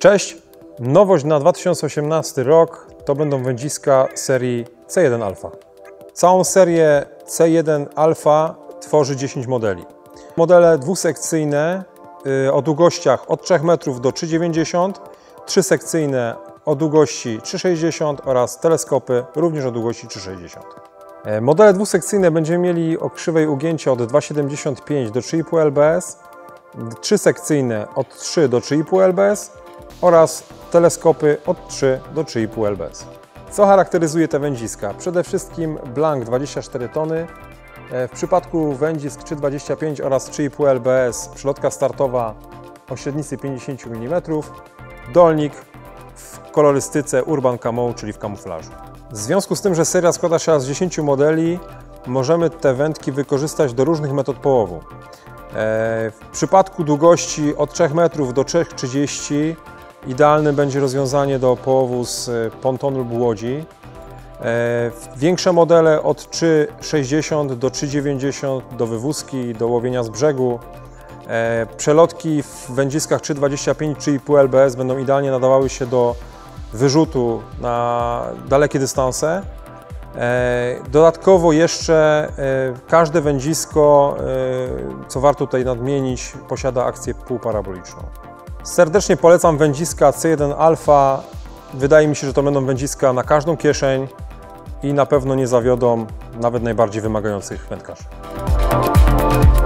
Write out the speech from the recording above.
Cześć! Nowość na 2018 rok to będą wędziska serii C1 Alpha. Całą serię C1 Alpha tworzy 10 modeli. Modele dwusekcyjne o długościach od 3 metrów do 3,90 m, trzysekcyjne o długości 3,60 m oraz teleskopy również o długości 3,60 m. Modele dwusekcyjne będziemy mieli o krzywej ugięcia od 2,75 do 3,5 lbs, trzysekcyjne od 3 do 3,5 lbs oraz teleskopy od 3 do 3,5 lbs. Co charakteryzuje te wędziska? Przede wszystkim blank 24 tony. W przypadku wędzisk 3,25 oraz 3,5 lbs przelotka startowa o średnicy 50 mm, dolnik w kolorystyce Urban Camo, czyli w kamuflażu. W związku z tym, że seria składa się z 10 modeli, możemy te wędki wykorzystać do różnych metod połowu. W przypadku długości od 3 metrów do 3,30 m idealne będzie rozwiązanie do połowu z pontonu lub łodzi. Większe modele od 3,60 do 3,90 do wywózki, do łowienia z brzegu. Przelotki w wędziskach 3,25-3,5 lbs będą idealnie nadawały się do wyrzutu na dalekie dystanse. Dodatkowo jeszcze każde wędzisko, co warto tutaj nadmienić, posiada akcję półparaboliczną. Serdecznie polecam wędziska C1 Alpha. Wydaje mi się, że to będą wędziska na każdą kieszeń i na pewno nie zawiodą nawet najbardziej wymagających wędkarzy.